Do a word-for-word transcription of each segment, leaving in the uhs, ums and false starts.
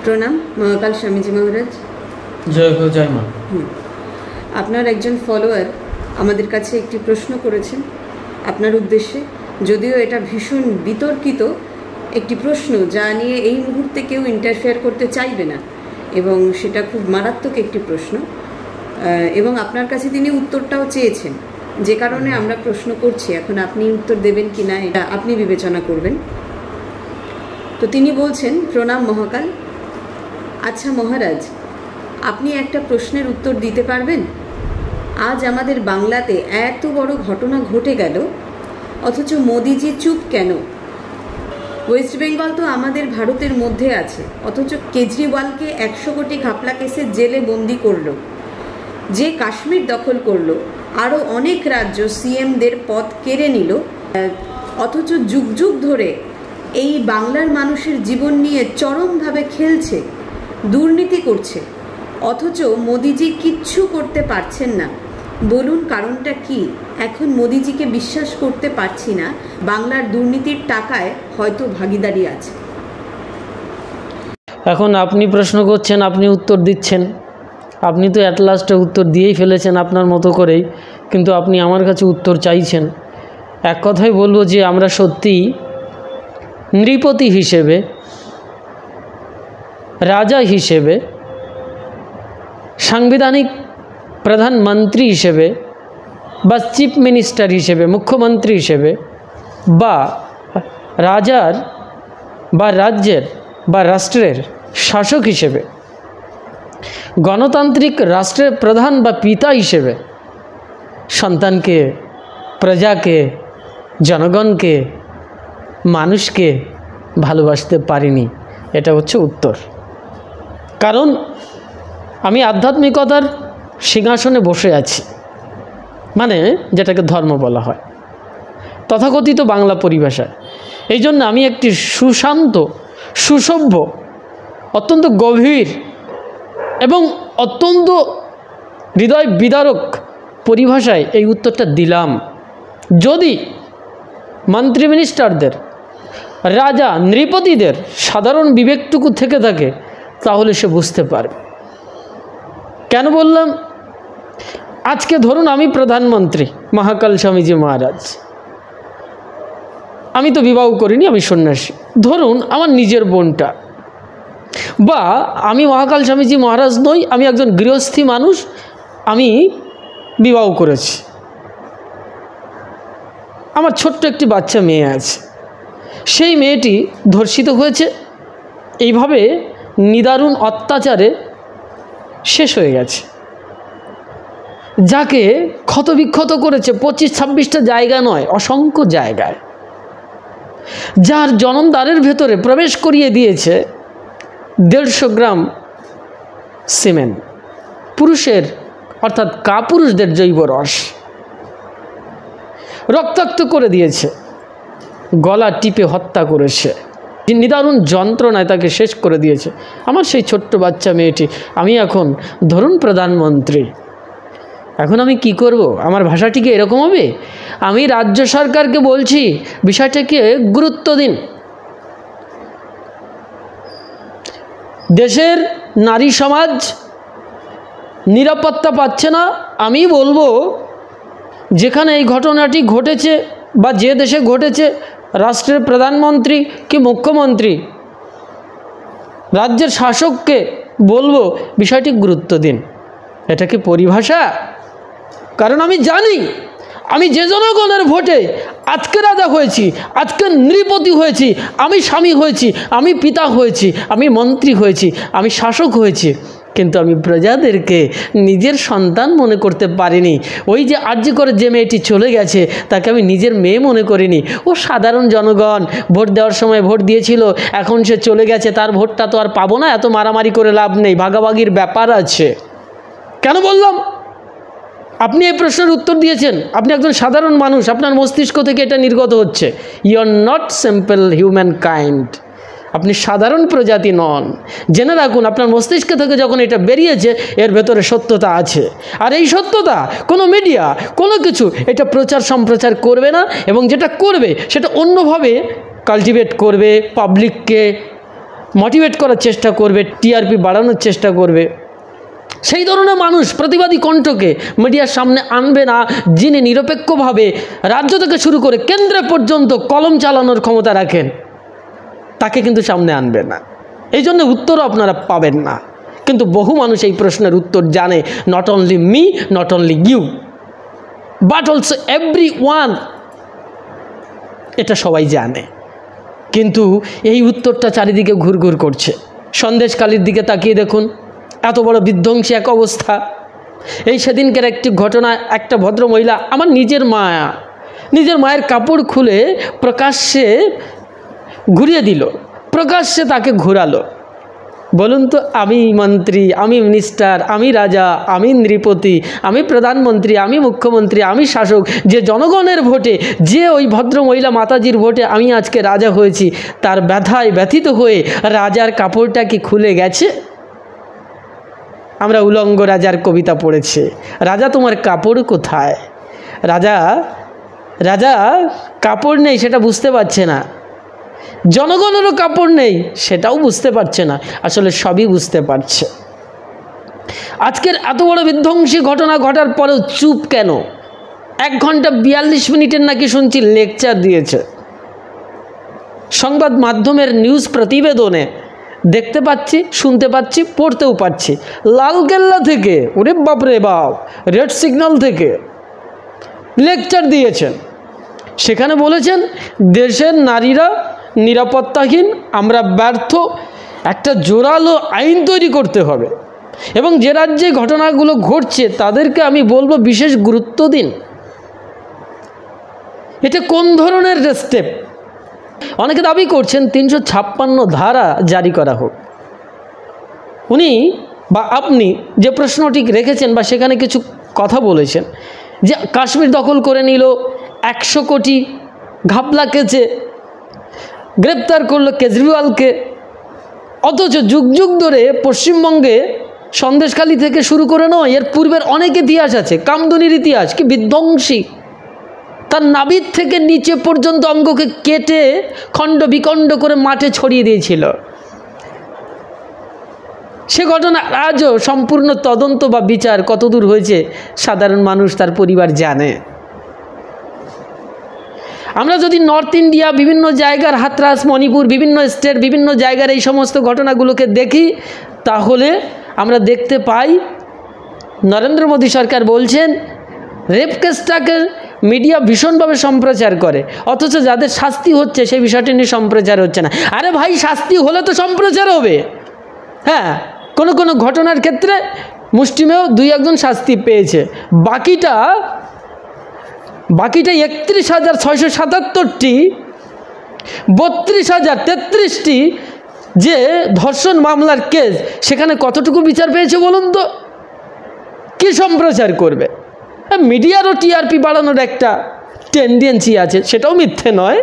প্রণাম মহাকাল স্বামীজি মহারাজ। জয় হো জয় মা। আপনার একজন ফলোয়ার আমাদের কাছে একটি প্রশ্ন করেছেন আপনার উদ্দেশ্যে, যদিও এটা ভীষণ বিতর্কিত একটি প্রশ্ন যা নিয়ে এই মুহূর্তে কেউ ইন্টারফেয়ার করতে চাইবে না, এবং সেটা খুব মারাত্মক একটি প্রশ্ন, এবং আপনার কাছে তিনি উত্তরটাও চেয়েছেন, যে কারণে আমরা প্রশ্ন করছি। এখন আপনি উত্তর দেবেন কি না এটা আপনি বিবেচনা করবেন। তো তিনি বলছেন, প্রণাম মহাকাল। আচ্ছা মহারাজ, আপনি একটা প্রশ্নের উত্তর দিতে পারবেন? আজ আমাদের বাংলাতে এত বড় ঘটনা ঘটে গেল, অথচ মোদিজি চুপ কেন? ওয়েস্ট বেঙ্গল তো আমাদের ভারতের মধ্যে আছে, অথচ কেজরিওয়ালকে একশো কোটি ঘাপলা কেসে জেলে বন্দি করলো, যে কাশ্মীর দখল করলো, আরও অনেক রাজ্য সিএমদের পদ কেড়ে নিল, অথচ যুগ যুগ ধরে এই বাংলার মানুষের জীবন নিয়ে চরমভাবে খেলছে, দুর্নীতি করছে, অথচ মোদিজি কিচ্ছু করতে পারছেন না। বলুন কারণটা কি? এখন মোদিজিকে বিশ্বাস করতে পারছি না, বাংলার দুর্নীতির টাকায় হয়তো ভাগিদারি আছে। এখন আপনি প্রশ্ন করছেন, আপনি উত্তর দিচ্ছেন, আপনি তো অ্যাট লাস্টে উত্তর দিয়েই ফেলেছেন আপনার মতো করেই, কিন্তু আপনি আমার কাছে উত্তর চাইছেন। এক কথাই বলবো যে আমরা সত্যি নৃপতি হিসেবে, রাজা হিসেবে, সাংবিধানিক প্রধানমন্ত্রী হিসেবে বা চিফ মিনিস্টার হিসেবে, মুখ্যমন্ত্রী হিসেবে, বা রাজার বা রাজ্যের বা রাষ্ট্রের শাসক হিসেবে, গণতান্ত্রিক রাষ্ট্রের প্রধান বা পিতা হিসেবে সন্তানকে, প্রজাকে, জনগণকে, মানুষকে ভালোবাসতে পারিনি। এটা হচ্ছে উত্তর। কারণ আমি আধ্যাত্মিকতার সিংহাসনে বসে আছি, মানে যেটাকে ধর্ম বলা হয় তথাকথিত বাংলা পরিভাষায়। এই জন্য আমি একটি সুশান্ত, সুসভ্য, অত্যন্ত গভীর এবং অত্যন্ত হৃদয় বিদারক পরিভাষায় এই উত্তরটা দিলাম। যদি মন্ত্রী মিনিস্টারদের, রাজা নৃপতিদের সাধারণ বিবেকটুকু থেকে থাকে, তাহলে সে বুঝতে পারবে। কেন বললাম? আজকে ধরুন আমি প্রধানমন্ত্রী মহাকাল স্বামীজি মহারাজ, আমি তো বিবাহ করিনি, আমি সন্ন্যাসী। ধরুন আমার নিজের বোনটা, বা আমি মহাকাল স্বামীজি মহারাজ নই, আমি একজন গৃহস্থী মানুষ, আমি বিবাহ করেছি, আমার ছোট্ট একটি বাচ্চা মেয়ে আছে, সেই মেয়েটি ধর্ষিত হয়েছে, এইভাবে নিদারুণ অত্যাচারে শেষ হয়ে গেছে, যাকে ক্ষতবিক্ষত করেছে পঁচিশ ছাব্বিশটা জায়গা নয়, অসংখ্য জায়গায়, যার জনমদ্বারের ভেতরে প্রবেশ করিয়ে দিয়েছে দেড়শো গ্রাম সিমেন্ট, পুরুষের অর্থাৎ কাপুরুষদের জৈব রস, রক্তাক্ত করে দিয়েছে, গলা টিপে হত্যা করেছে, নিদারুণ যন্ত্রণায় তাকে শেষ করে দিয়েছে আমার সেই ছোট্ট বাচ্চা মেয়েটি। আমি এখন ধরুন প্রধানমন্ত্রী, এখন আমি কি করব? আমার ভাষাটিকে এরকম হবে? আমি রাজ্য সরকারকে বলছি বিষয়টাকে গুরুত্ব দিন, দেশের নারী সমাজ নিরাপত্তা পাচ্ছে না। আমি বলবো যেখানে এই ঘটনাটি ঘটেছে বা যে দেশে ঘটেছে, রাষ্ট্রের প্রধানমন্ত্রী কি মুখ্যমন্ত্রী, রাজ্যের শাসককে বলবো বিষয়টি গুরুত্ব দিন। এটা কি পরিভাষা? কারণ আমি জানি আমি যে জনগণের ভোটে আজকে রাজা হয়েছি, আজকে নৃপতি হয়েছি, আমি স্বামী হয়েছি, আমি পিতা হয়েছি, আমি মন্ত্রী হয়েছি, আমি শাসক হয়েছি, কিন্তু আমি প্রজাদেরকে নিজের সন্তান মনে করতে পারিনি। ওই যে আর্জি করে যে মেয়েটি চলে গেছে, তাকে আমি নিজের মেয়ে মনে করিনি। ও সাধারণ জনগণ, ভোট দেওয়ার সময় ভোট দিয়েছিল, এখন সে চলে গেছে, তার ভোটটা তো আর পাবো না, এত মারামারি করে লাভ নেই, ভাগাভাগির ব্যাপার আছে। কেন বললাম? আপনি এই প্রশ্নের উত্তর দিয়েছেন, আপনি একজন সাধারণ মানুষ, আপনার মস্তিষ্ক থেকে এটা নির্গত হচ্ছে। You are not simple human kind, আপনি সাধারণ প্রজাতি নন। জেনে রাখুন, আপনার মস্তিষ্ক থেকে যখন এটা বেরিয়েছে, এর ভেতরে সত্যতা আছে, আর এই সত্যতা কোনো মিডিয়া, কোনো কিছু এটা প্রচার সম্প্রচার করবে না, এবং যেটা করবে সেটা অন্যভাবে কাল্টিভেট করবে, পাবলিককে মোটিভেট করার চেষ্টা করবে, টিআরপি বাড়ানোর চেষ্টা করবে। সেই ধরনের মানুষ প্রতিবাদী কণ্ঠকে মিডিয়ার সামনে আনবে না, যিনি নিরপেক্ষভাবে রাজ্য থেকে শুরু করে কেন্দ্রে পর্যন্ত কলম চালানোর ক্ষমতা রাখেন, তাকে কিন্তু সামনে আনবে না। এই জন্য উত্তরও আপনারা পাবেন না। কিন্তু বহু মানুষ এই প্রশ্নের উত্তর জানে, not only me, not only you, but also everyone, এটা সবাই জানে। কিন্তু এই উত্তরটা চারিদিকে ঘুরঘুর করছে। সন্দেশখালির দিকে তাকিয়ে দেখুন, এত বড় বিধ্বংসী এক অবস্থা। এই সেদিনকার একটি ঘটনা, একটা ভদ্রমহিলা, আমার নিজের মা, নিজের মায়ের কাপড় খুলে প্রকাশ্যে ঘুরিয়ে দিল, প্রকাশ্যে তাকে ঘোরালো। বলুন তো, আমি মন্ত্রী, আমি মিনিস্টার, আমি রাজা, আমি নৃপতি, আমি প্রধানমন্ত্রী, আমি মুখ্যমন্ত্রী, আমি শাসক, যে জনগণের ভোটে, যে ওই ভদ্রমহিলা মাতাজির ভোটে আমি আজকে রাজা হয়েছি, তার ব্যথায় ব্যথিত হয়ে রাজার কাপড়টা কি খুলে গেছে? আমরা উলঙ্গ রাজার কবিতা পড়েছি, রাজা তোমার কাপড় কোথায়? রাজা রাজা কাপড় নেই সেটা বুঝতে পারছে না, জনগণেরও কাপড় নেই সেটাও বুঝতে পারছে না, আসলে সবই বুঝতে পারছে। আজকের এত বড় বিধ্বংসী ঘটনা ঘটার পরেও চুপ কেন? এক ঘন্টা বিয়াল্লিশ মিনিটের নাকি শুনছি লেকচার দিয়েছে। সংবাদ মাধ্যমের নিউজ প্রতিবেদনে দেখতে পাচ্ছি, শুনতে পাচ্ছি, পড়তেও পাচ্ছি, লালকেল্লা থেকে, ওরে বাপরে বাপ, রেড সিগন্যাল থেকে লেকচার দিয়েছেন। সেখানে বলেছেন দেশের নারীরা নিরাপত্তাহীন, আমরা ব্যর্থ, একটা জোরালো আইন তৈরি করতে হবে, এবং যে রাজ্যে ঘটনাগুলো ঘটছে তাদেরকে আমি বলবো বিশেষ গুরুত্ব দিন। এটা কোন ধরনের স্টেপ? অনেকে দাবি করছেন তিনশো ছাপ্পান্ন ধারা জারি করা হোক। উনি বা আপনি যে প্রশ্নটি রেখেছেন বা সেখানে কিছু কথা বলেছেন, যে কাশ্মীর দখল করে নিল, একশো কোটি ঘাপলা কেচে গ্রেপ্তার করলো কেজরিওয়ালকে, অথচ যুগ যুগ ধরে পশ্চিমবঙ্গে সন্দেশখালি থেকে শুরু করে নয়, এর পূর্বের অনেক ইতিহাস আছে। কামদুনির ইতিহাস কি বিধ্বংসী, তার নাভির থেকে নিচে পর্যন্ত অঙ্গকে কেটে খণ্ড বিখণ্ড করে মাঠে ছড়িয়ে দিয়েছিল। সে ঘটনা আজও সম্পূর্ণ তদন্ত বা বিচার কতদূর হয়েছে সাধারণ মানুষ, তার পরিবার জানে। আমরা যদি নর্থ ইন্ডিয়া, বিভিন্ন জায়গার হাতরাস, মণিপুর, বিভিন্ন স্টেট, বিভিন্ন জায়গার এই সমস্ত ঘটনাগুলোকে দেখি, তাহলে আমরা দেখতে পাই নরেন্দ্র মোদী সরকার বলছেন রেপ কেসটাকে মিডিয়া ভীষণভাবে সম্প্রচার করে, অথচ যাদের শাস্তি হচ্ছে সেই বিষয়টি নিয়ে সম্প্রচার হচ্ছে না। আরে ভাই, শাস্তি হলে তো সম্প্রচার হবে। হ্যাঁ, কোনো কোনো ঘটনার ক্ষেত্রে মুষ্টিমেয় দুই একজন শাস্তি পেয়েছে, বাকিটা বাকিটা একত্রিশ হাজার ছয়শো সাতাত্তরটি বত্রিশ হাজার তেত্রিশটি যে ধর্ষণ মামলার কেস, সেখানে কতটুকু বিচার পেয়েছে বলুন তো? কি সম্প্রচার করবে? মিডিয়ারও টিআরপি বাড়ানোর একটা টেন্ডেন্সি আছে, সেটাও মিথ্যে নয়।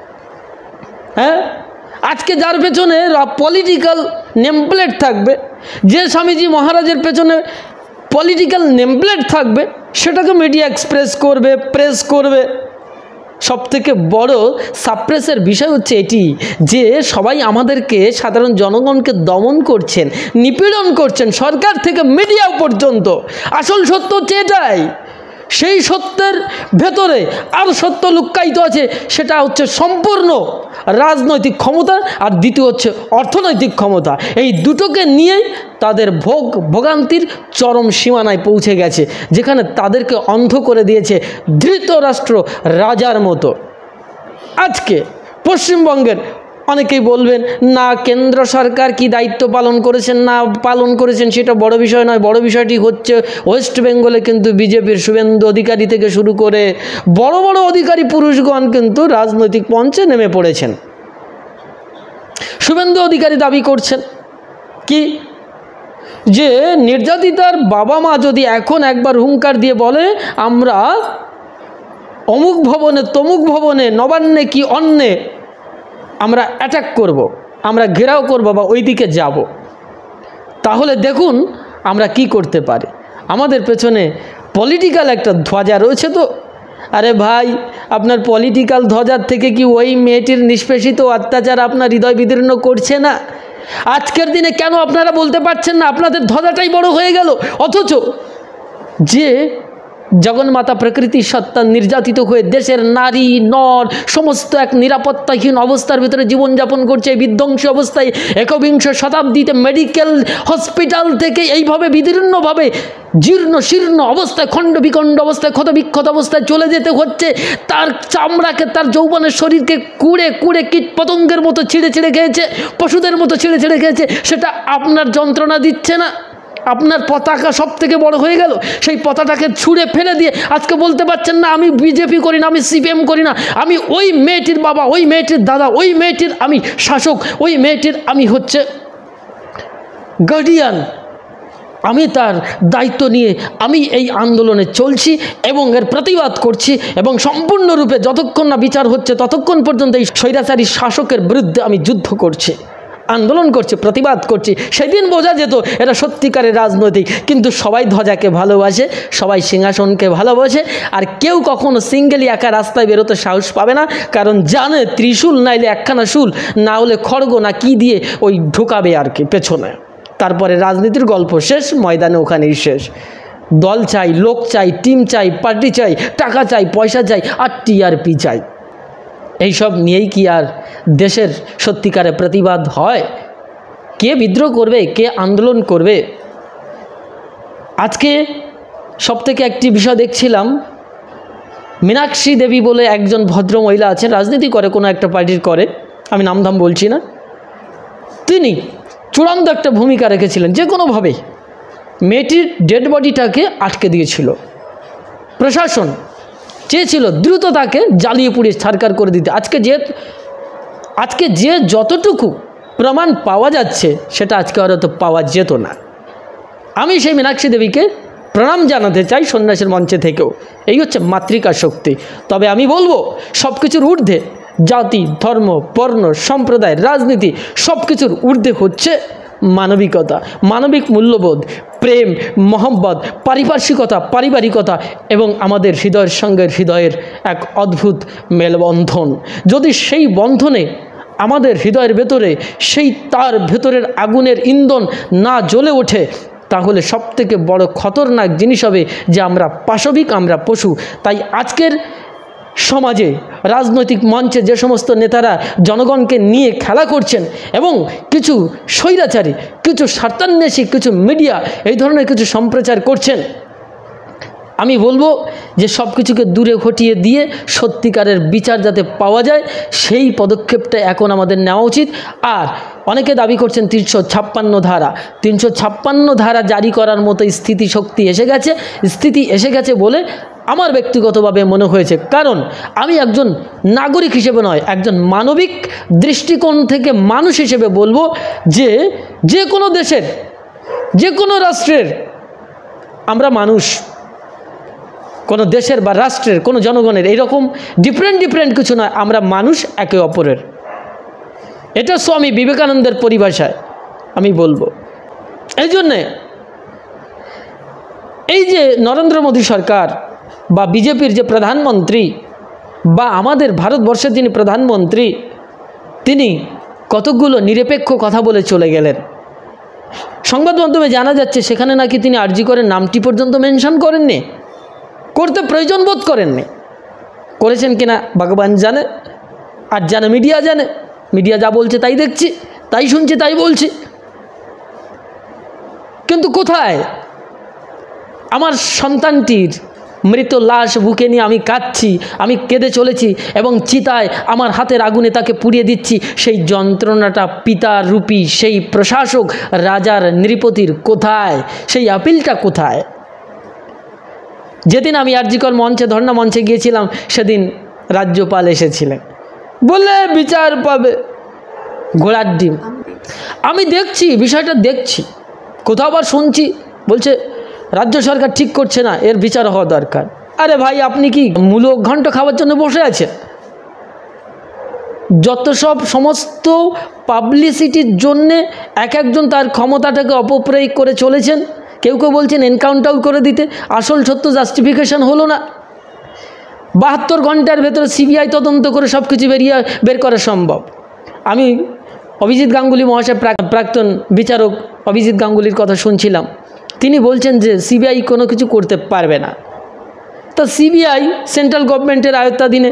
হ্যাঁ, আজকে যার পেছনে পলিটিক্যাল নেমপ্লেট থাকবে, যে স্বামীজি মহারাজের পেছনে পলিটিক্যাল নেমপ্লেট থাকবে, সেটাকে মিডিয়া এক্সপ্রেস করবে, প্রেস করবে। সবথেকে বড় সাপ্রেসের বিষয় হচ্ছে এটি যে সবাই আমাদেরকে, সাধারণ জনগণকে দমন করছেন, নিপীড়ন করছেন, সরকার থেকে মিডিয়া পর্যন্ত। আসল সত্য হচ্ছে এটাই। সেই সত্যের ভেতরে আর সত্য লুক্কায়িত আছে, সেটা হচ্ছে সম্পূর্ণ রাজনৈতিক ক্ষমতা, আর দ্বিতীয় হচ্ছে অর্থনৈতিক ক্ষমতা। এই দুটোকে নিয়েই তাদের ভোগ ভোগান্তির চরম সীমানায় পৌঁছে গেছে, যেখানে তাদেরকে অন্ধ করে দিয়েছে ধৃতরাষ্ট্র রাজার মতো। আজকে পশ্চিমবঙ্গের অনেকেই বলবেন না, কেন্দ্র সরকার কি দায়িত্ব পালন করেছেন না পালন করেছেন সেটা বড় বিষয় নয়, বড় বিষয়টি হচ্ছে ওয়েস্ট বেঙ্গলে কিন্তু বিজেপির শুভেন্দু অধিকারী থেকে শুরু করে বড় বড় অধিকারী পুরুষগণ কিন্তু রাজনৈতিক মঞ্চে নেমে পড়েছেন। শুভেন্দু অধিকারী দাবি করছেন কি, যে নির্যাতিতার বাবা মা যদি এখন একবার হুঙ্কার দিয়ে বলে আমরা অমুক ভবনে, তমুক ভবনে, নবান্নে কি অন্যে আমরা অ্যাটাক করব, আমরা ঘেরাও করব বা ওই দিকে যাব, তাহলে দেখুন আমরা কি করতে পারি। আমাদের পেছনে পলিটিক্যাল একটা ধ্বজা রয়েছে তো। আরে ভাই, আপনার পলিটিক্যাল ধ্বজার থেকে কি ওই মেয়েটির নিষ্পেষিত অত্যাচার আপনার হৃদয় বিদীর্ণ করছে না? আজকের দিনে কেন আপনারা বলতে পারছেন না? আপনাদের ধ্বজাটাই বড় হয়ে গেল। অথচ যে জগন্মাতা প্রকৃতি সত্তা নির্যাতিত হয়ে দেশের নারী নর সমস্ত এক নিরাপত্তাহীন অবস্থার ভিতরে জীবনযাপন করছে, বিধ্বংসী অবস্থায় একবিংশ শতাব্দীতে মেডিকেল হসপিটাল থেকে এইভাবে বিদীর্ণভাবে জীর্ণ শীর্ণ অবস্থায় খণ্ড বিখণ্ড অবস্থায় ক্ষত বিক্ষত অবস্থায় চলে যেতে হচ্ছে। তার চামড়াকে, তার যৌবনের শরীরকে কুড়ে কুড়ে কীট পতঙ্গের মতো ছিঁড়ে ছিঁড়ে খেয়েছে, পশুদের মতো ছিঁড়ে ছিঁড়ে খেয়েছে। সেটা আপনার যন্ত্রণা দিচ্ছে না? আপনার পতাকা সব থেকে বড় হয়ে গেল, সেই পতাকাকে ছুঁড়ে ফেলে দিয়ে আজকে বলতে পারছেন না আমি বিজেপি করি না, আমি সিপিএম করি না, আমি ওই মেয়েটির বাবা, ওই মেয়েটির দাদা, ওই মেয়েটির আমি শাসক, ওই মেয়েটির আমি হচ্ছে গার্ডিয়ান, আমি তার দায়িত্ব নিয়ে আমি এই আন্দোলনে চলছি এবং এর প্রতিবাদ করছি এবং সম্পূর্ণরূপে যতক্ষণ না বিচার হচ্ছে ততক্ষণ পর্যন্ত এই স্বৈরাচারী শাসকের বিরুদ্ধে আমি যুদ্ধ করছি, আন্দোলন করছি, প্রতিবাদ করছি। সেদিন বোঝা যেত এটা সত্যিকারের রাজনৈতিক। কিন্তু সবাই ধ্বজাকে ভালোবাসে, সবাই সিংহাসনকে ভালোবাসে, আর কেউ কখনো সিঙ্গেলি একা রাস্তায় বেরোতে সাহস পাবে না, কারণ জানে ত্রিশূল নাইলে একখানা শুল, না হলে খড়গ না কি দিয়ে ওই ঢোকাবে আর কি পেছনে। তারপরে রাজনীতির গল্প শেষ, ময়দানে ওখানেই শেষ। দল চাই, লোক চাই, টিম চাই, পার্টি চাই, টাকা চাই, পয়সা চাই, আর টিআরপি চাই। এইসব নিয়েই কি আর দেশের সত্যিকারে প্রতিবাদ হয়? কে বিদ্রোহ করবে, কে আন্দোলন করবে? আজকে সবথেকে একটি বিষয় দেখছিলাম, মীনাক্ষী দেবী বলে একজন ভদ্র মহিলা আছেন, রাজনীতি করে, কোনো একটা পার্টির করে, আমি নামধাম বলছি না। তিনি চূড়ান্ত একটা ভূমিকা রেখেছিলেন, যে কোনোভাবে মেয়েটির ডেড বডিটাকে আটকে দিয়েছিল। প্রশাসন চেয়েছিল দ্রুত তাকে জ্বালিয়ে পুড়িয়ে ছারখার করে দিতে। আজকে যে আজকে যে যতটুকু প্রমাণ পাওয়া যাচ্ছে সেটা আজকে আর তো পাওয়া যেত না। আমি সেই মীনাক্ষী দেবীকে প্রণাম জানাতে চাই সন্ন্যাসের মঞ্চে থেকেও। এই হচ্ছে মাতৃকা শক্তি। তবে আমি বলবো সব কিছুর ঊর্ধ্বে জাতি, ধর্ম, বর্ণ, সম্প্রদায়, রাজনীতি সব কিছুর ঊর্ধ্বে হচ্ছে মানবিকতা, মানবিক মূল্যবোধ, প্রেম, মহব্বত, পারিপার্শ্বিকতা, পারিবারিকতা এবং আমাদের হৃদয়ের সঙ্গে হৃদয়ের এক অদ্ভুত মেলবন্ধন। যদি সেই বন্ধনে আমাদের হৃদয়ের ভেতরে সেই তার ভেতরের আগুনের ইন্ধন না জ্বলে ওঠে, তাহলে সবথেকে বড় খতরনাক জিনিস হবে যে আমরা পাশবিক, আমরা পশু। তাই আজকের সমাজে রাজনৈতিক মঞ্চে যে সমস্ত নেতারা জনগণকে নিয়ে খেলা করছেন এবং কিছু স্বৈরাচারী, কিছু স্বার্থান্বেষী, কিছু মিডিয়া এই ধরনের কিছু সম্প্রচার করছেন, আমি বলবো যে সব কিছুকে দূরে ঘটিয়ে দিয়ে সত্যিকারের বিচার যাতে পাওয়া যায় সেই পদক্ষেপটা এখন আমাদের নেওয়া উচিত। আর অনেকে দাবি করছেন তিনশো ছাপ্পান্ন ধারা তিনশো ছাপ্পান্ন ধারা জারি করার মতো স্থিতি শক্তি এসে গেছে, স্থিতি এসে গেছে বলে আমার ব্যক্তিগতভাবে মনে হয়েছে। কারণ আমি একজন নাগরিক হিসেবে নয়, একজন মানবিক দৃষ্টিকোণ থেকে মানুষ হিসেবে বলবো যে যে কোনো দেশের, যে কোনো রাষ্ট্রের আমরা মানুষ, কোনো দেশের বা রাষ্ট্রের কোনো জনগণের এইরকম ডিফারেন্ট ডিফারেন্ট কিছু নয়, আমরা মানুষ একে অপরের। এটা স্বামী বিবেকানন্দের পরিভাষায় আমি বলবো। এই জন্যে এই যে নরেন্দ্র মোদী সরকার বা বিজেপির যে প্রধানমন্ত্রী বা আমাদের ভারতবর্ষের যিনি প্রধানমন্ত্রী, তিনি কতগুলো নিরপেক্ষ কথা বলে চলে গেলেন। সংবাদ মাধ্যমে জানা যাচ্ছে সেখানে নাকি তিনি আরজি করেন নামটি পর্যন্ত মেনশন করেননি, করতে প্রয়োজন বোধ করেননি। করেছেন কিনা ভগবান জানে, আর জানে মিডিয়া জানে। মিডিয়া যা বলছে তাই দেখছি, তাই শুনছি, তাই বলছি। কিন্তু কোথায় আমার সন্তানটির মৃত লাশ বুকে নিয়ে আমি কাঁদছি, আমি কেঁদে চলেছি এবং চিতায় আমার হাতের আগুনে তাকে পুড়িয়ে দিচ্ছি, সেই যন্ত্রণাটা পিতার রূপী সেই প্রশাসক রাজার নৃপতির কোথায়? সেই আপিলটা কোথায়? যেদিন আমি আরজিকর মঞ্চে, ধর্ণা মঞ্চে গিয়েছিলাম, সেদিন রাজ্যপাল এসেছিলেন, বললে বিচার পাবে। ঘোড়ার ডিম। আমি দেখছি, বিষয়টা দেখছি, কোথাও আবার শুনছি বলছে রাজ্য সরকার ঠিক করছে না, এর বিচার হওয়া দরকার। আরে ভাই, আপনি কি মূলো ঘন্ট খাওয়ার জন্য বসে আছেন? যত সব সমস্ত পাবলিসিটির জন্যে এক একজন তার ক্ষমতাটাকে অপপ্রয়োগ করে চলেছেন। কেউ কেউ বলছেন এনকাউন্টার করে দিতে, আসল সত্য জাস্টিফিকেশন হলো না। বাহাত্তর ঘন্টার ভেতরে সিবিআই তদন্ত করে সব কিছু বেরিয়ে বের করা সম্ভব। আমি অভিজিৎ গাঙ্গুলি মহাশয় প্রাক্তন বিচারক অভিজিৎ গাঙ্গুলির কথা শুনছিলাম, তিনি বলছেন যে সিবিআই কোনো কিছু করতে পারবে না। তা সিবিআই সেন্ট্রাল গভর্নমেন্টের আয়ত্তাধীনে,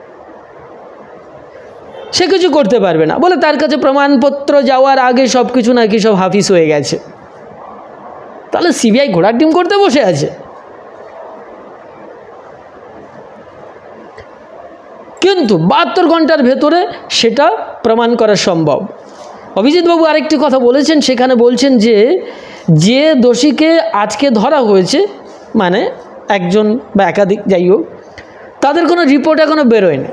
সে কিছু করতে পারবে না বলে তার কাছে প্রমাণপত্র যাওয়ার আগে সব কিছু নাকি সব হাফিস হয়ে গেছে। তাহলে সিবিআই ঘোড়ার ডিম করতে বসে আছে। কিন্তু বাহাত্তর ঘন্টার ভেতরে সেটা প্রমাণ করা সম্ভব। অভিজিৎবাবু আরেকটি কথা বলেছেন, সেখানে বলছেন যে যে দোষীকে আজকে ধরা হয়েছে, মানে একজন বা একাধিক যাই হোক, তাদের কোনো রিপোর্ট এখনও বেরোয়নি,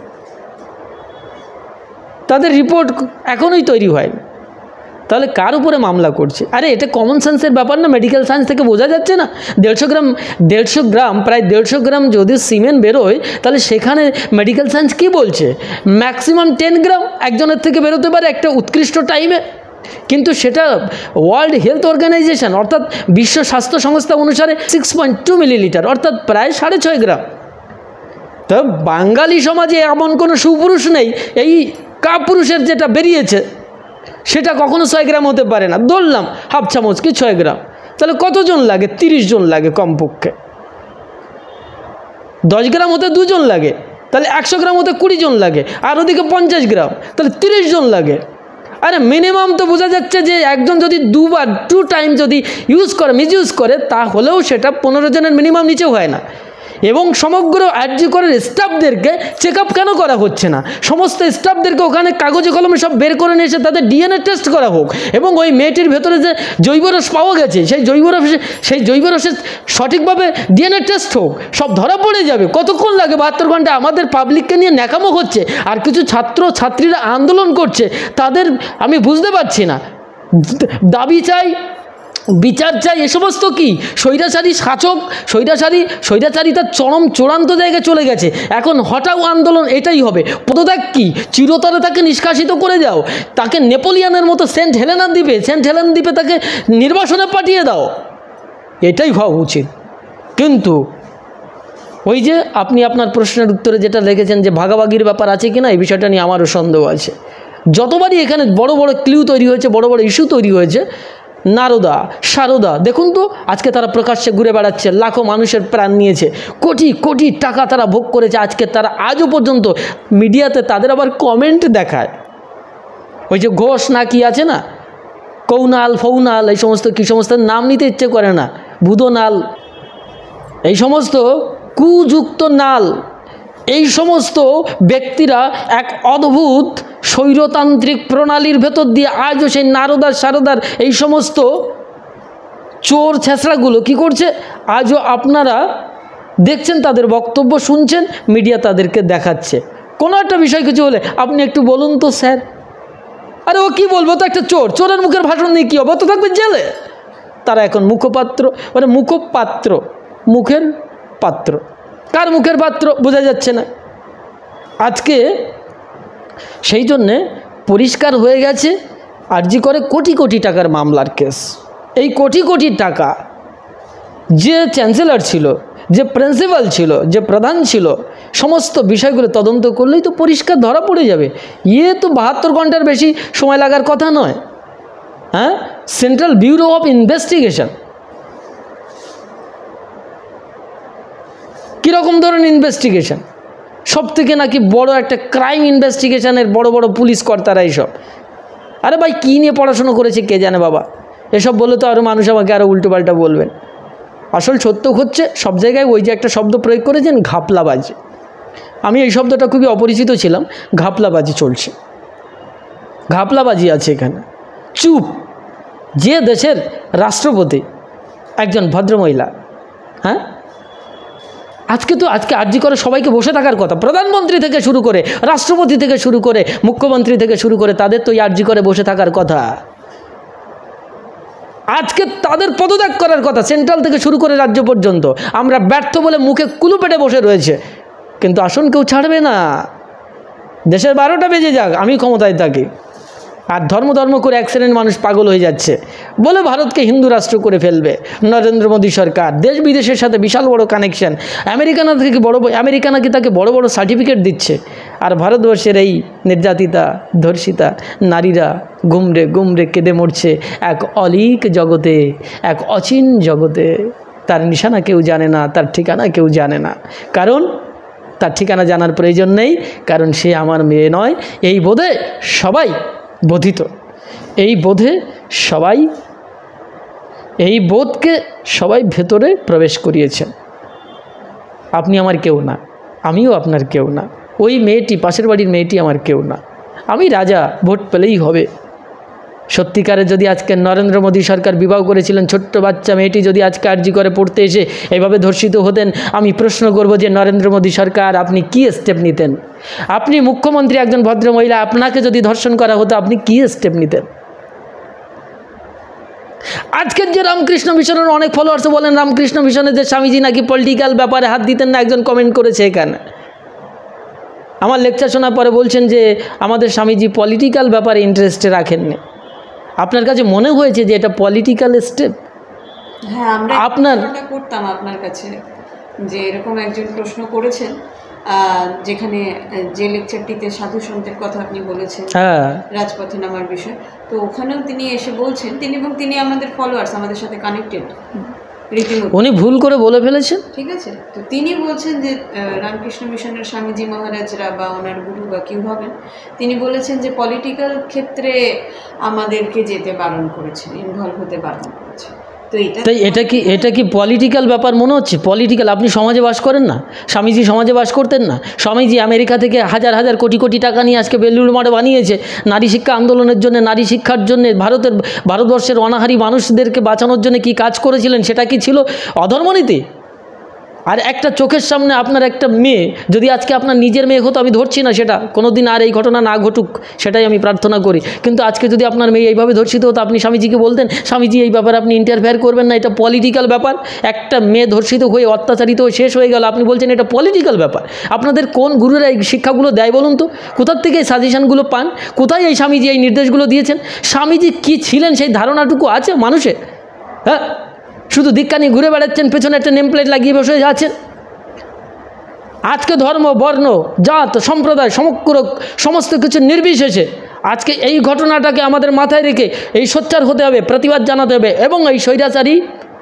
তাদের রিপোর্ট এখনোই তৈরি হয়নি। তাহলে কার উপরে মামলা করছে? আরে এটা কমন সেন্সের ব্যাপার না? মেডিকেল সায়েন্স থেকে বোঝা যাচ্ছে না? দেড়শো গ্রাম দেড়শো গ্রাম প্রায় দেড়শো গ্রাম যদি সিমেন্ট বেরোয়, তাহলে সেখানে মেডিকেল সায়েন্স কী বলছে? ম্যাক্সিমাম টেন গ্রাম একজনের থেকে বেরোতে পারে একটা উৎকৃষ্ট টাইমে। কিন্তু সেটা ওয়ার্ল্ড হেলথ অর্গানাইজেশন অর্থাৎ বিশ্ব স্বাস্থ্য সংস্থা অনুসারে সিক্স পয়েন্ট টু মিলিলিটার অর্থাৎ প্রায় সাড়ে ছয় গ্রাম। তো বাঙালি সমাজে এমন কোনো সুপুরুষ নেই, এই কাপুরুষের যেটা বেরিয়েছে সেটা কখনো ছয় গ্রাম হতে পারে না। ধরলাম হাফ চামচ কি ছয় গ্রাম, তাহলে কতজন লাগে? তিরিশ জন লাগে কমপক্ষে। দশ গ্রাম হতে দুজন লাগে, তাহলে একশো গ্রাম হতে কুড়ি জন লাগে, আর ওদিকে পঞ্চাশ গ্রাম, তাহলে তিরিশ জন লাগে। আরে মিনিমাম তো বোঝা যাচ্ছে যে একজন যদি দুবার টু টাইম যদি ইউজ করে মিস ইউজ করে, তাহলেও সেটা পনেরো জনের মিনিমাম নিচেও হয় না। এবং সমগ্র আরজি করের স্টাফদেরকে চেক আপ কেন করা হচ্ছে না? সমস্ত স্টাফদেরকে ওখানে কাগজে কলমে সব বের করে নিয়ে এসে তাদের ডিএনএ টেস্ট করা হোক, এবং ওই মেয়েটির ভেতরে যে জৈবরস পাওয়া গেছে সেই জৈবরসে সেই জৈবরসের সঠিকভাবে ডিএনএ টেস্ট হোক, সব ধরা পড়ে যাবে। কতক্ষণ লাগে? বাহাত্তর ঘন্টা আমাদের পাবলিককে নিয়ে ন্যাকামো হচ্ছে, আর কিছু ছাত্র ছাত্রীরা আন্দোলন করছে, তাদের আমি বুঝতে পারছি না। দাবি চাই, বিচার চাই, এ সমস্ত কি স্বৈরাচারী শাসক, স্বৈরাচারী স্বৈরাচারী তার চরম চূড়ান্ত জায়গায় চলে গেছে। এখন হঠাৎ আন্দোলন এটাই হবে? পদত্যাগ কি? চিরতরে তাকে নিষ্কাশিত করে দাও, তাকে নেপোলিয়ানের মতো সেন্ট হেলেনা দ্বীপে সেন্ট হেলেন দ্বীপে তাকে নির্বাসনে পাঠিয়ে দাও, এটাই হওয়া উচিত। কিন্তু ওই যে আপনি আপনার প্রশ্নের উত্তরে যেটা লিখেছেন যে ভাগাভাগির ব্যাপার আছে কিনা, এই বিষয়টা নিয়ে আমারও সন্দেহ আছে। যতবারই এখানে বড় বড় ক্লিউ তৈরি হয়েছে, বড় বড় ইস্যু তৈরি হয়েছে, নারদা সারদা দেখুন তো আজকে তারা প্রকাশ্যে ঘুরে বেড়াচ্ছে, লাখো মানুষের প্রাণ নিয়েছে, কোটি কোটি টাকা তারা ভোগ করেছে, আজকে তারা আজও পর্যন্ত মিডিয়াতে তাদের আবার কমেন্ট দেখায়। ওই যে ঘোষ না কি আছে না, কৌনাল ফৌনাল, এই সমস্ত কী সমস্ত নাম নিতে ইচ্ছে করে না, বুধনাল, এই সমস্ত কুযুক্ত নাল, এই সমস্ত ব্যক্তিরা এক অদ্ভুত স্বৈরতান্ত্রিক প্রণালীর ভেতর দিয়ে আজও সেই নারদার সারদার এই সমস্ত চোর ছেঁচড়াগুলো কী করছে, আজও আপনারা দেখছেন, তাদের বক্তব্য শুনছেন, মিডিয়া তাদেরকে দেখাচ্ছে। কোনো একটা বিষয় কিছু হলে আপনি একটু বলুন তো স্যার, আরে ও কী বলবো, তো একটা চোর, চোরের মুখের ভাষণ নিয়ে কী হবে, তো থাকবে জেলে। তারা এখন মুখপাত্র, মানে মুখপাত্র, মুখের পাত্র, কার মুখের পাত্র বোঝা যাচ্ছে না। আজকে সেই জন্যে পরিষ্কার হয়ে গেছে আরজি করে কোটি কোটি টাকার মামলার কেস। এই কোটি কোটি টাকা যে চ্যান্সেলর ছিল, যে প্রিন্সিপাল ছিল, যে প্রধান ছিল, সমস্ত বিষয়গুলো তদন্ত করলেই তো পরিষ্কার ধরা পড়ে যাবে। ইয়ে তো বাহাত্তর ঘন্টার বেশি সময় লাগার কথা নয়। হ্যাঁ, সেন্ট্রাল ব্যুরো অফ ইনভেস্টিগেশন কীরকম ধরনের ইনভেস্টিগেশন, সব থেকে নাকি বড় একটা ক্রাইম ইনভেস্টিগেশনের বড় বড় পুলিশ কর্তারা এইসব। আরে ভাই কী নিয়ে পড়াশুনো করেছে কে জানে বাবা, এসব বলে তো আরও মানুষ আমাকে আরও উল্টোপাল্টা বলবেন। আসল সত্য হচ্ছে সব জায়গায় ওই যে একটা শব্দ প্রয়োগ করেছেন ঘাপলাবাজি, আমি এই শব্দটা খুবই অপরিচিত ছিলাম, ঘাপলাবাজি চলছে, ঘাপলাবাজি আছে এখানে। চুপ, যে দেশের রাষ্ট্রপতি একজন ভদ্রমহিলা, হ্যাঁ, আজকে তো আজকে আরজি করে সবাইকে বসে থাকার কথা, প্রধানমন্ত্রী থেকে শুরু করে রাষ্ট্রপতি থেকে শুরু করে মুখ্যমন্ত্রী থেকে শুরু করে তাদের তো আরজি করে বসে থাকার কথা। আজকে তাদের পদত্যাগ করার কথা, সেন্ট্রাল থেকে শুরু করে রাজ্য পর্যন্ত। আমরা ব্যর্থ বলে মুখে কুলু পেটে বসে রয়েছে, কিন্তু আসন কেউ ছাড়বে না। দেশের বারোটা বেজে যাক, আমি ক্ষমতায় থাকি, আর ধর্ম ধর্ম করে এক শ্রেণীর মানুষ পাগল হয়ে যাচ্ছে বলে ভারতকে হিন্দু রাষ্ট্র করে ফেলবে নরেন্দ্র মোদী সরকার। দেশ বিদেশের সাথে বিশাল বড় কানেকশন, আমেরিকানা থেকে বড় আমেরিকা নাকি তাকে বড় বড় সার্টিফিকেট দিচ্ছে, আর ভারতবর্ষের এই নির্যাতিতা ধর্ষিতা নারীরা গুমরে গুমরে কেঁদে মরছে এক অলীক জগতে, এক অচিন জগতে। তার নিশানা কেউ জানে না, তার ঠিকানা কেউ জানে না। কারণ তার ঠিকানা জানার প্রয়োজন নেই, কারণ সে আমার মেয়ে নয়। এই বোধে সবাই বোধিত, এই বোধে সবাই এই বোধকে সবাই ভেতরে প্রবেশ করিয়েছেন। আপনি আমার কেউ না, আমিও আপনার কেউ না, ওই মেয়েটি পাশের বাড়ির মেয়েটি আমার কেউ না। আমি রাজা, ভোট পেলেই হবে। সত্যিকারে যদি আজকে নরেন্দ্র মোদী সরকার বিবাহ করেছিলেন, ছোট্ট বাচ্চা মেয়েটি যদি আজকে আরজি করে পড়তে এসে এভাবে ধর্ষিত হতেন, আমি প্রশ্ন করব যে নরেন্দ্র মোদী সরকার আপনি কি স্টেপ নিতেন? আপনি মুখ্যমন্ত্রী, একজন ভদ্র মহিলা, আপনাকে যদি ধর্ষণ করা হতো আপনি কি স্টেপ নিতেন? আজকের যে রামকৃষ্ণ মিশনের অনেক ফলোয়ার্স বলেন রামকৃষ্ণ মিশনে যে স্বামীজি নাকি পলিটিক্যাল ব্যাপারে হাত দিতেন না, একজন কমেন্ট করেছে এখানে। আমার লেকচার শোনার পরে বলছেন যে আমাদের স্বামীজি পলিটিক্যাল ব্যাপারে ইন্টারেস্টে রাখেননি। আপনার কাছে মনে হয়েছে যে এটা পলিটিক্যাল স্টেপ? হ্যাঁ, আমরা আপনার করতাম আপনার কাছে যে এরকম একজন প্রশ্ন করেছেন, যেখানে যে লেকচারটিতে সাধু সন্তের কথা আপনি বলেছেন, হ্যাঁ, রাজপথে নামার বিষয়, তো ওখানেও তিনি এসে বলছেন, তিনি এবং তিনি আমাদের ফলোয়ার্স, আমাদের সাথে কানেক্টেড রীতিমতো। উনি ভুল করে বলে ফেলেছেন, ঠিক আছে? তো তিনি বলছেন যে রামকৃষ্ণ মিশনের স্বামীজি মহারাজরা বা ওনার গুরু বা কেউ হবেন, তিনি বলেছেন যে পলিটিক্যাল ক্ষেত্রে আমাদেরকে যেতে বারণ করেছেন, ইনভলভ হতে বারণ করেছেন। তো এটা তাই এটা কি এটা কি পলিটিক্যাল ব্যাপার মনে হচ্ছে? পলিটিক্যাল? আপনি সমাজে বাস করেন না? স্বামীজি সমাজে বাস করতেন না? স্বামীজি আমেরিকা থেকে হাজার হাজার কোটি কোটি টাকা নিয়ে আজকে বেলুড় মঠ বানিয়েছে নারী শিক্ষা আন্দোলনের জন্য, নারী শিক্ষার জন্য, ভারতের ভারতবর্ষের অনাহারী মানুষদেরকে বাঁচানোর জন্য কি কাজ করেছিলেন? সেটা কি ছিল অধর্মনীতি? আর একটা চোখের সামনে আপনার একটা মেয়ে যদি আজকে আপনার নিজের মেয়ে হতো, আমি ধরছি না সেটা, কোনো দিন আর এই ঘটনা না ঘটুক, সেটাই আমি প্রার্থনা করি, কিন্তু আজকে যদি আপনার মেয়ে এইভাবে ধর্ষিত হতো, আপনি স্বামীজিকে বলতেন স্বামীজি এই ব্যাপারে আপনি ইন্টারফেয়ার করবেন না, এটা পলিটিক্যাল ব্যাপার। একটা মেয়ে ধর্ষিত হয়ে অত্যাচারিত হয়ে শেষ হয়ে গেল, আপনি বলছেন এটা পলিটিক্যাল ব্যাপার। আপনাদের কোন গুরুরা এই শিক্ষাগুলো দেয় বলুন তো? কোথার থেকে এই সাজেশনগুলো পান? কোথায় এই স্বামীজি এই নির্দেশগুলো দিয়েছেন? স্বামীজি কী ছিলেন সেই ধারণাটুকু আছে মানুষের? হ্যাঁ, শুধু দীক্ষা নিয়ে ঘুরে বেড়াচ্ছেন, পেছনে একটা নেম প্লেট লাগিয়ে বসে আছেন। আজকে ধর্ম, বর্ণ, জাত, সম্প্রদায়, সমগ্র সমস্ত কিছু নির্বিশেষে আজকে এই ঘটনাটাকে আমাদের মাথায় রেখে এই সোচ্চার হতে হবে, প্রতিবাদ জানাতে হবে এবং এই স্বৈরাচারী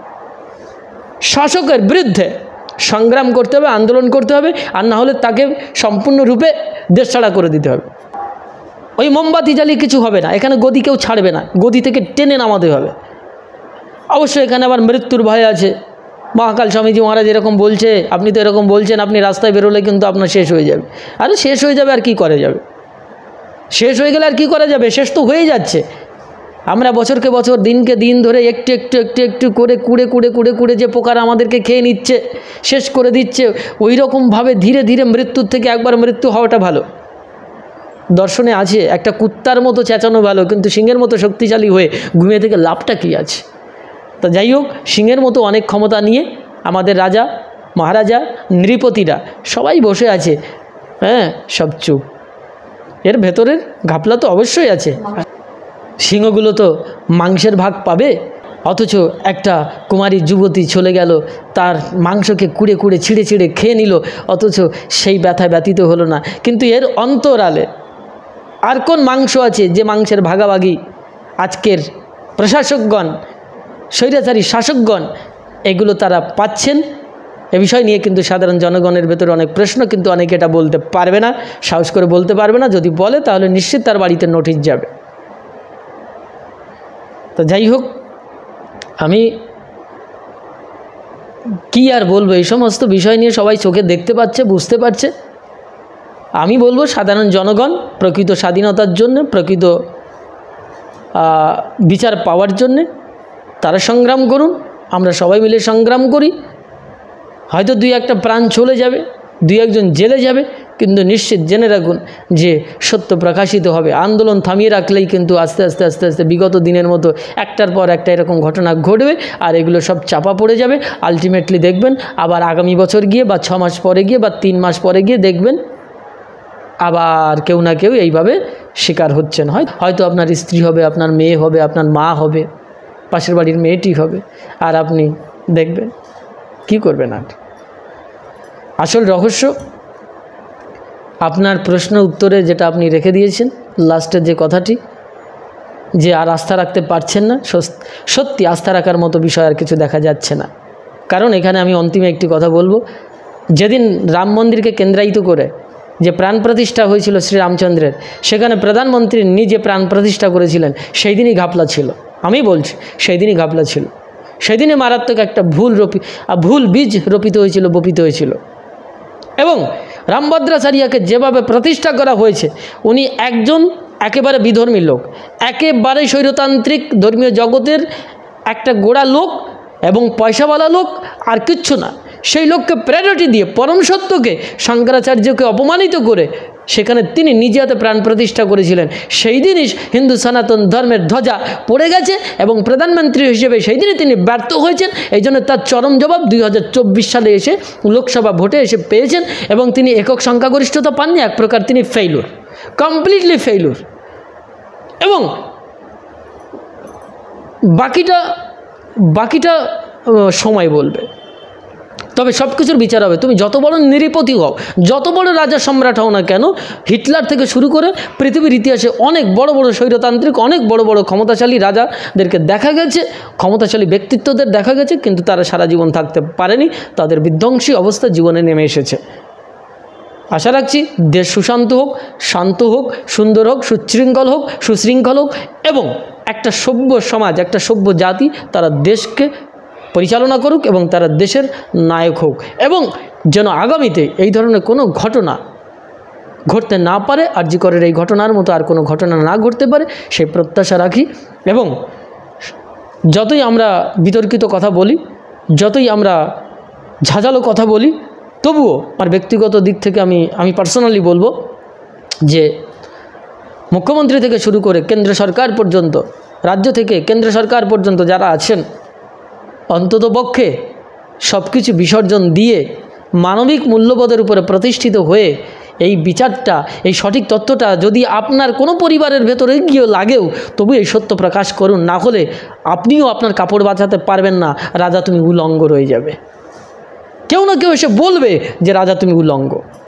শাসকের বিরুদ্ধে সংগ্রাম করতে হবে, আন্দোলন করতে হবে, আর না হলে তাকে সম্পূর্ণরূপে দেশছাড়া করে দিতে হবে। ওই মোমবাতি জ্বালিয়ে কিছু হবে না, এখানে গদি কেউ ছাড়বে না, গদি থেকে টেনে নামাতে হবে। অবশ্যই এখানে আবার মৃত্যুর ভয় আছে। মহাকাল স্বামীজি মহারাজ এরকম বলছে, আপনি তো এরকম বলছেন, আপনি রাস্তায় বেরোলে কিন্তু আপনার শেষ হয়ে যাবে। আরে শেষ হয়ে যাবে আর কি করা যাবে? শেষ হয়ে গেলে আর কি করা যাবে? শেষ তো হয়ে যাচ্ছে। আমরা বছরকে বছর, দিনকে দিন ধরে একটু একটু একটু একটু করে কুড়ে কুড়ে কুড়ে কুড়ে যে পোকারা আমাদেরকে খেয়ে নিচ্ছে, শেষ করে দিচ্ছে, ওই রকমভাবে ধীরে ধীরে মৃত্যুর থেকে একবার মৃত্যু হওয়াটা ভালো। দর্শনে আছে একটা কুত্তার মতো চেঁচানো ভালো, কিন্তু সিংহের মতো শক্তিশালী হয়ে ঘুমিয়ে থেকে লাভটা কী আছে? তো যাই হোক, সিংহের মতো অনেক ক্ষমতা নিয়ে আমাদের রাজা মহারাজা নৃপতিরা সবাই বসে আছে, হ্যাঁ, সব চুপ। এর ভেতরের ঘাপলা তো অবশ্যই আছে। সিংহগুলো তো মাংসের ভাগ পাবে, অথচ একটা কুমারী যুবতী চলে গেল, তার মাংসকে কুড়ে কুড়ে ছিঁড়ে ছিঁড়ে খেয়ে নিল, অথচ সেই ব্যথায় ব্যতীত হলো না। কিন্তু এর অন্তরালে আর কোন মাংস আছে যে মাংসের ভাগাভাগি আজকের প্রশাসকগণ, স্বৈরাচারী শাসকগণ এগুলো তারা পাচ্ছেন? এ বিষয় নিয়ে কিন্তু সাধারণ জনগণের ভেতরে অনেক প্রশ্ন, কিন্তু অনেকে এটা বলতে পারবে না, সাহস করে বলতে পারবে না। যদি বলে তাহলে নিশ্চিত তার বাড়িতে নোটিশ যাবে। তো যাই হোক, আমি কি আর বলবো, এই সমস্ত বিষয় নিয়ে সবাই চোখে দেখতে পাচ্ছে, বুঝতে পারছে। আমি বলবো সাধারণ জনগণ প্রকৃত স্বাধীনতার জন্য, প্রকৃত বিচার পাওয়ার জন্যে তারা সংগ্রাম করুন, আমরা সবাই মিলে সংগ্রাম করি। হয়তো দুই একটা প্রাণ চলে যাবে, দুই একজন জেলে যাবে, কিন্তু নিশ্চিত জেনে রাখুন যে সত্য প্রকাশিত হবে। আন্দোলন থামিয়ে রাখলেই কিন্তু আস্তে আস্তে আস্তে আস্তে বিগত দিনের মতো একটার পর একটা এরকম ঘটনা ঘটবে, আর এগুলো সব চাপা পড়ে যাবে। আলটিমেটলি দেখবেন আবার আগামী বছর গিয়ে বা ছ মাস পরে গিয়ে বা তিন মাস পরে গিয়ে দেখবেন আবার কেউ না কেউ এইভাবে শিকার হচ্ছেন। হয় হয়তো আপনার স্ত্রী হবে, আপনার মেয়ে হবে, আপনার মা হবে, পাশের বাড়ির মেয়েটি হবে, আর আপনি দেখবেন কি করবেন। আর আসল রহস্য আপনার প্রশ্ন উত্তরে যেটা আপনি রেখে দিয়েছেন, লাস্টের যে কথাটি, যে আর আস্থা রাখতে পারছেন না, সত্যি আস্থা রাখার মতো বিষয় আর কিছু দেখা যাচ্ছে না। কারণ এখানে আমি অন্তিমে একটি কথা বলবো, যেদিন রাম মন্দিরকে কেন্দ্রায়িত করে যে প্রাণ প্রতিষ্ঠা হয়েছিল শ্রীরামচন্দ্রের, সেখানে প্রধানমন্ত্রী নিজে প্রাণ প্রতিষ্ঠা করেছিলেন, সেই দিনই ঘাপলা ছিল। আমি বলছি সেই দিনই ঘাপলা ছিল, সেই দিনে মারাত্মক একটা ভুল রোপি ভুল বীজ রোপিত হয়েছিল, বপিত হয়েছিল। এবং রামভদ্রাচার্যকে যেভাবে প্রতিষ্ঠা করা হয়েছে, উনি একজন একেবারে বিধর্মী লোক, একেবারে স্বৈরতান্ত্রিক ধর্মীয় জগতের একটা গোড়া লোক এবং পয়সাওয়ালা লোক, আর কিচ্ছু না। সেই লোককে প্রায়োরিটি দিয়ে পরম সত্যকে, শঙ্করাচার্যকে অপমানিত করে সেখানে তিনি নিজে হাতে প্রাণ প্রতিষ্ঠা করেছিলেন। সেই দিনই হিন্দু সনাতন ধর্মের ধ্বজা পড়ে গেছে এবং প্রধানমন্ত্রী হিসেবে সেই দিনই তিনি ব্যর্থ হয়েছেন। এই জন্য তার চরম জবাব দুই হাজার চব্বিশ সালে এসে লোকসভা ভোটে এসে পেয়েছেন এবং তিনি একক সংখ্যাগরিষ্ঠতা পাননি। এক প্রকার তিনি ফেইলুর, কমপ্লিটলি ফেইলুর। এবং বাকিটা বাকিটা সময় বলবে। তবে সব কিছুর বিচার হবে। তুমি যত বড় নৃপতি হও, যত বড় রাজা সম্রাট হও না কেন, হিটলার থেকে শুরু করে পৃথিবীর ইতিহাসে অনেক বড় বড় স্বৈরতান্ত্রিক, অনেক বড় বড় ক্ষমতাশালী রাজাদেরকে দেখা গেছে, ক্ষমতাশালী ব্যক্তিত্বদের দেখা গেছে, কিন্তু তারা সারা জীবন থাকতে পারেনি, তাদের বিধ্বংসী অবস্থা জীবনে নেমে এসেছে। আশা রাখছি দেশ সুশান্ত হোক, শান্ত হোক, সুন্দর হোক, সুশৃঙ্খল হোক, সুশৃঙ্খল হোক এবং একটা সভ্য সমাজ, একটা সভ্য জাতি তারা দেশকে পরিচালনা করুক এবং তারা দেশের নায়ক হোক, এবং যেন আগামীতে এই ধরনের কোনো ঘটনা ঘটতে না পারে, আর জি করের এই ঘটনার মতো আর কোনো ঘটনা না ঘটতে পারে, সেই প্রত্যাশা রাখি। এবং যতই আমরা বিতর্কিত কথা বলি, যতই আমরা ঝাঁঝালো কথা বলি, তবুও আমার ব্যক্তিগত দিক থেকে আমি আমি পার্সোনালি বলবো যে মুখ্যমন্ত্রী থেকে শুরু করে কেন্দ্র সরকার পর্যন্ত, রাজ্য থেকে কেন্দ্র সরকার পর্যন্ত যারা আছেন, অন্ততপক্ষে সব কিছু বিসর্জন দিয়ে মানবিক মূল্যবোধের উপরে প্রতিষ্ঠিত হয়ে এই বিচারটা, এই সঠিক তথ্যটা যদি আপনার কোনো পরিবারের ভেতরে গিয়েও লাগেও, তবু এই সত্য প্রকাশ করুন। না হলে আপনিও আপনার কাপড় বাঁচাতে পারবেন না, রাজা তুমি উলঙ্গ রয়ে যাবে। কেউ না কেউ এসে বলবে যে রাজা তুমি উলঙ্গ।